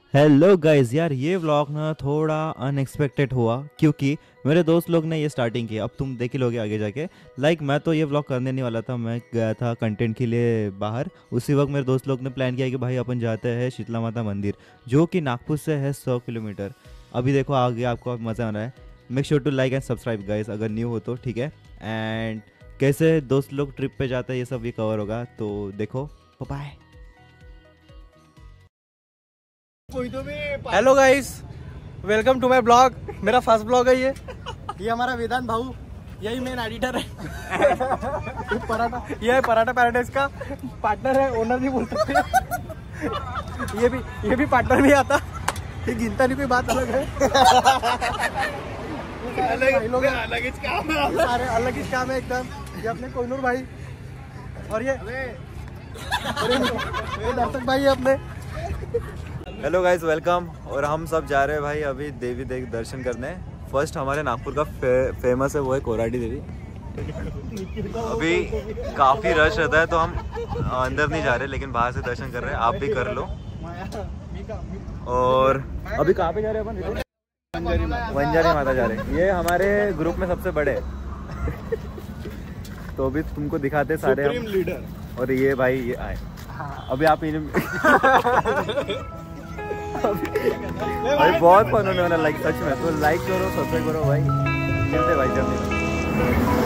Hello guys, यार ये vlog ना थोड़ा अनएक्सपेक्टेड हुआ क्योंकि मेरे दोस्त लोग ने ये स्टार्टिंग की। अब तुम देख ही लोगे आगे जाके। मैं तो ये व्लॉग करने नहीं वाला था। मैं गया था कंटेंट के लिए बाहर। उसी वक्त मेरे दोस्त लोग ने प्लान किया कि भाई अपन जाते हैं शीतला माता मंदिर, जो कि नागपुर से है 100 किलोमीटर। अभी देखो आगे आपको मज़ा आ रहा है। Make sure to like and subscribe guys, अगर न्यू हो तो ठीक है। एंड कैसे दोस्त लोग ट्रिप पे जाते हैं ये सब भी कवर होगा, तो देखो। Bye. Hello guys, welcome to my blog. मेरा फर्स्ट ब्लॉग है ये हमारा वेदांत भाऊ, यही मेन एडिटर है। ये है पराठा पैराडाइज का पार्टनर है, ओनर नहीं बोल सकते। ये भी पार्टनर नहीं आता, ये गिनता नहीं, कोई बात अलग है। अलग ही काम है एकदम। ये अपने कोहिनूर भाई और ये दर्शक भाई है अपने। Hello guys, welcome. और हम सब जा रहे हैं भाई अभी देवी दर्शन करने। फर्स्ट हमारे नागपुर का फेमस है, वो है कोराडी देवी। अभी काफ़ी रश रहता है तो हम अंदर नहीं जा रहे, लेकिन बाहर से दर्शन कर रहे हैं। आप भी कर लो। और अभी कहाँ पे जा रहे हैं अपन? वंजारी माता जा रहे हैं। ये हमारे ग्रुप में सबसे बड़े हैं। तो अभी तुमको दिखाते सारे हम लीडर। और ये भाई ये आए अभी। आप भाई बहुत फन होने वाला, लाइक सच में। तो लाइक करो, सब्सक्राइब करो भाई। चलते भाई चलते।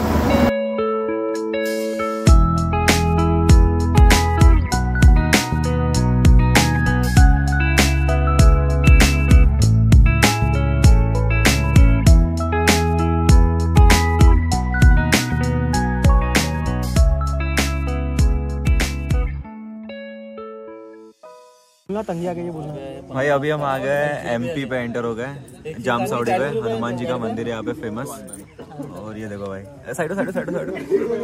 तंगी आ गई बोलना भाई अभी हम आ गए एमपी पे, एंटर हो गए जामसावड़ी पे। हनुमान जी का मंदिर है यहाँ पे फेमस। और ये देखो भाई, साइडो साइडो साइडो साइडो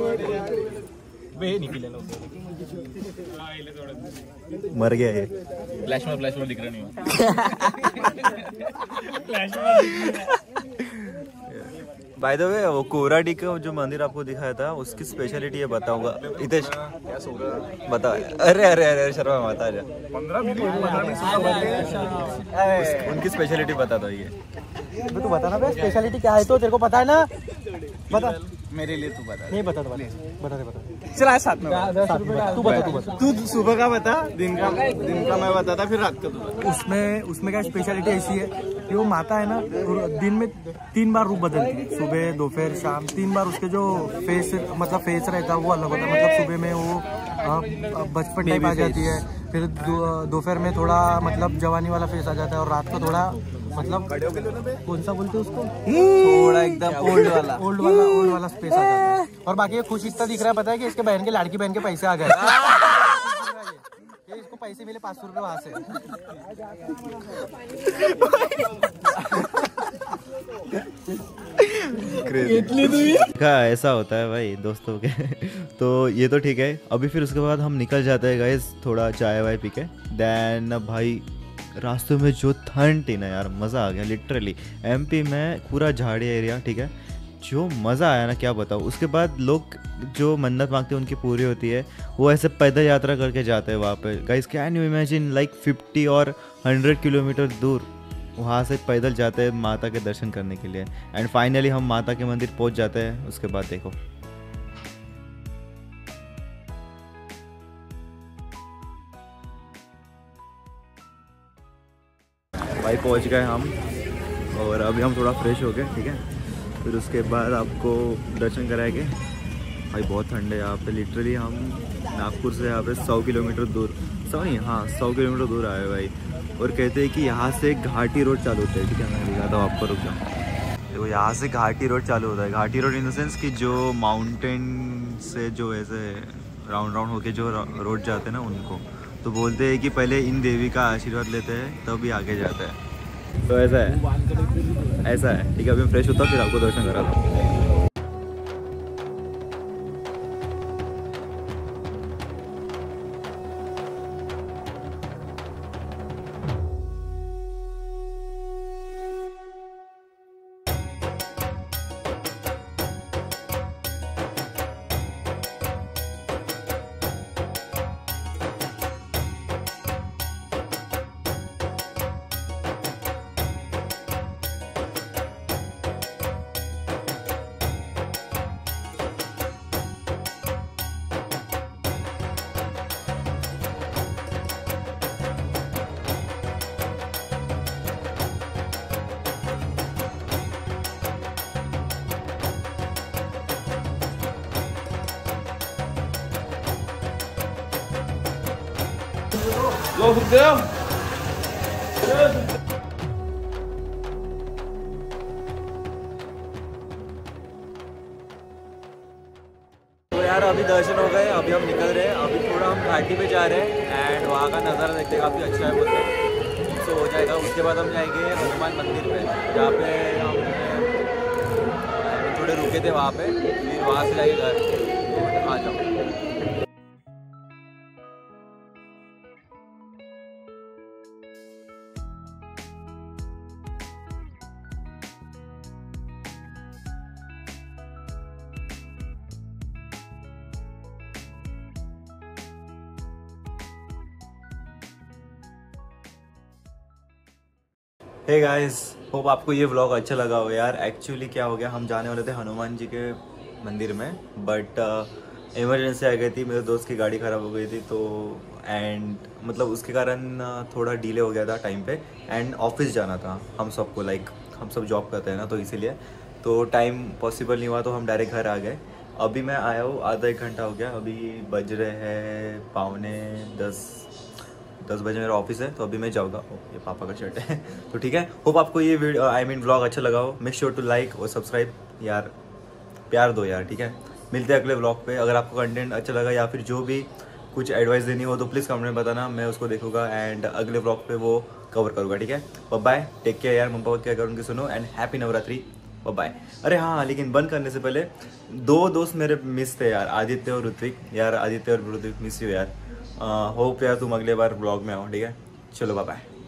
मर गया ये। फ्लैश में दिख रहा नहीं बाय द वे, वो कोराडी का जो मंदिर आपको दिखाया था उसकी स्पेशलिटी ये बताऊंगा। हितेश बता। अरे अरे अरे शर्मा मत आ जा। उनकी स्पेशलिटी बता दो। ये तू बता ना भाई, स्पेशलिटी क्या है? तो तेरे को पता है ना, बता। मेरे लिए तू बता। नहीं बता, बता। चला साथ में तू बता। तू सुबह का बता, दिन का मैं बताता, फिर रात का तू बता। उसमें क्या स्पेशलिटी ऐसी है कि वो माता है ना, दिन में 3 बार रूप बदलती है। सुबह, दोपहर, शाम, 3 बार उसके जो फेस रहता है वो अलग होता है। मतलब सुबह में वो बचपन टाइप आ जाती है, फिर दोपहर में थोड़ा मतलब जवानी वाला फेस आ जाता है, और रात को थोड़ा मतलब कौन सा बोलते हैं उसको, थोड़ा एकदम ओल्ड वाला स्पेस आ जाता है। और बाकी ये खुश इतना दिख रहा है, पता है कि इसके बहन के लाड़की बहन के पैसे आ गए। इसको पैसे मिले 500 रुपये वहां से। ऐसा होता है भाई दोस्तों के। तो ये तो ठीक है। अभी फिर उसके बाद हम निकल जाते हैं गाइस, थोड़ा चाय वाय पी के। देन भाई रास्ते में जो ठंड थी ना यार, मज़ा आ गया लिटरली। एमपी में पूरा झाड़ी एरिया, ठीक है। जो मज़ा आया ना क्या बताओ। उसके बाद लोग जो मन्नत मांगते हैं उनकी पूरी होती है। वो ऐसे पैदल यात्रा करके जाते हैं वहाँ पे। Guys can you imagine, like 50 और 100 किलोमीटर दूर वहाँ से पैदल जाते हैं माता के दर्शन करने के लिए। एंड फाइनली हम माता के मंदिर पहुँच जाते हैं। उसके बाद देखो भाई पहुँच गए हम। और अभी हम थोड़ा फ्रेश हो गए, ठीक है। फिर उसके बाद आपको दर्शन कराएंगे। भाई बहुत ठंड है यहाँ पे लिटरली। हम नागपुर से यहाँ पे 100 किलोमीटर दूर, 100 किलोमीटर दूर आए भाई। और कहते हैं कि यहाँ से घाटी रोड चालू होता है, ठीक है। मैं दिखाता हूँ आपको, रुक जाओ। देखो यहाँ से घाटी रोड चालू होता है। घाटी रोड इन द सेंस कि जो माउंटेन से जो ऐसे राउंड होके जो रोड जाते हैं ना, उनको तो बोलते हैं कि पहले इन देवी का आशीर्वाद लेते हैं तभी आगे जाते हैं। तो ऐसा है, ठीक है। अभी मैं फ्रेश होता हूँ, फिर आपको दर्शन कराता हूँ। Go Sukhdev. तो यार अभी दर्शन हो गए, अभी हम निकल रहे हैं। अभी थोड़ा हम घाटी पे जा रहे हैं एंड वहाँ का नज़ारा देखते काफ़ी अच्छा है बोलते हैं। सो हो जाएगा, उसके बाद हम जाएंगे हनुमान मंदिर पे, जहाँ पे हम थोड़े रुके थे वहाँ पे, फिर वहाँ से जाएंगे घर। तो आ जाओ। हे गाइस, होप आपको ये व्लॉग अच्छा लगा हो यार। एक्चुअली क्या हो गया, हम जाने वाले थे हनुमान जी के मंदिर में, बट इमरजेंसी आ गई थी, मेरे दोस्त की गाड़ी ख़राब हो गई थी, तो एंड मतलब उसके कारण थोड़ा डिले हो गया था टाइम पे। एंड ऑफिस जाना था हम सबको, लाइक हम सब जॉब करते हैं ना, तो इसीलिए तो टाइम पॉसिबल नहीं हुआ, तो हम डायरेक्ट घर आ गए। अभी मैं आया हूँ, आधा एक घंटा हो गया, अभी बज रहे हैं 9:45 बजे मेरा ऑफिस है, तो अभी मैं जाऊँगा। ये पापा का शर्ट है तो ठीक है। होप आपको ये वीडियो व्लॉग अच्छा लगा हो। मेक श्योर टू लाइक और सब्सक्राइब यार, प्यार दो यार, ठीक है। मिलते हैं अगले व्लॉग पे। अगर आपको कंटेंट अच्छा लगा या फिर जो भी कुछ एडवाइस देनी हो तो प्लीज़ कमेंट में बताना, मैं उसको देखूंगा एंड अगले व्लॉग पे वो कवर करूँगा, ठीक है। बाय, टेक केयर यार, मम्मा पापा क्या करूँगी सुनो, एंड हैप्पी नवरात्रि, बाय। अरे हाँ, लेकिन बंद करने से पहले 2 दोस्त मेरे मिस थे यार, आदित्य और ऋत्विक। यार आदित्य और ऋत्विक मिस यू यार। होप यार तुम अगले बार ब्लॉग में आओ, ठीक है। चलो बाय।